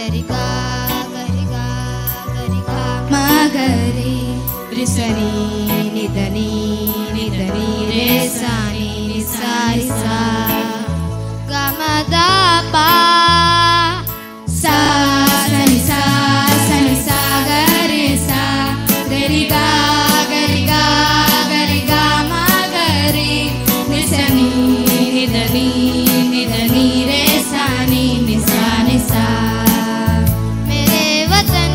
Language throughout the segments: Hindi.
गरिगा गरिगा गरिगा मगरे रिसनी निधनी निधनी रे सानी निसा रिसा गमदा पा सा सनि सा गरे सा गरिगा गरिगा गरिगा मगरे रिसनी निधनी निधनी रे सानी निसा निसा मेरे वतन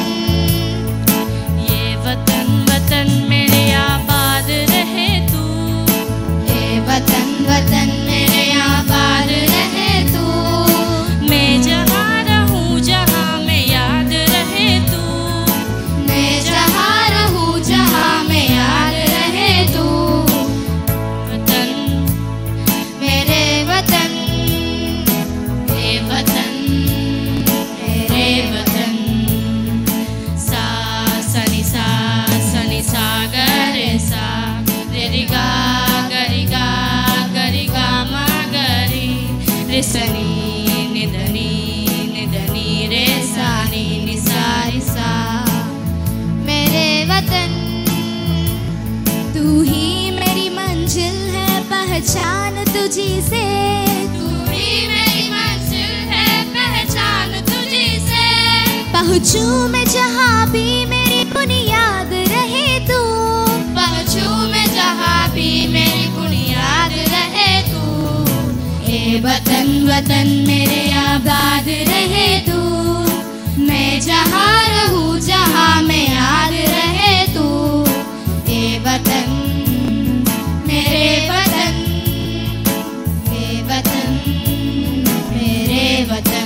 ये वतन वतन मेरे आबाद रहे तू, ये वतन वतन मेरे आबाद रहे तू, मैं जहाँ रहूँ जहाँ में याद रहे तू, मैं जहाँ रहूँ जहाँ में याद रहे तू वतन मेरे वतन मेरे वतन सा सनि सा गरे सा गरिगा गरिगा गरिगा मगरे रिसनी निधनी निधनी रे सानी निसा रिसा मेरे वतन तू ही मेरी मंजिल है पहचान तुझी से, तू ही मेरी मंजिल है पहचान तुझी से, पहुँचूं मैं जहाँ भी मेरी बुनियाद रहे तू, पहुँचूं मैं जहाँ भी मेरी बुनियाद रहे तू, हे वतन वतन मेरे आबाद रहे तू, मैं जहाँ रहूँ जहाँ में याद रहे तू, हे वतन मेरे वतन मेरे वतन मेरे वतन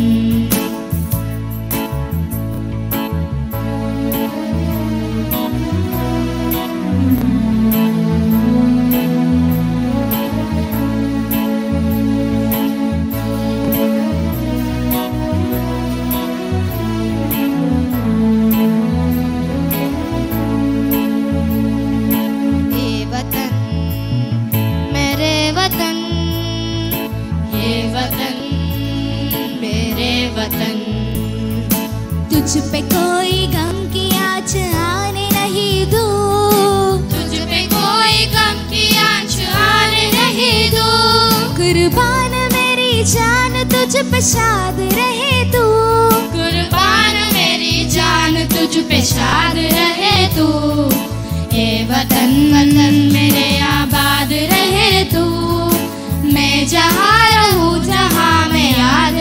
तुझ पे कोई गम की आँच आने नहीं दूँ, तुझ पे कोई गम की आँच आने नहीं दूँ, कुर्बान मेरी जान तुझ पे शाद रहे तू, कुर्बान मेरी जान तुझ पे शाद रहे तू, ये वतन वतन मेरे आबाद रहे तू, मैं जहाँ रहूँ जहाँ में याद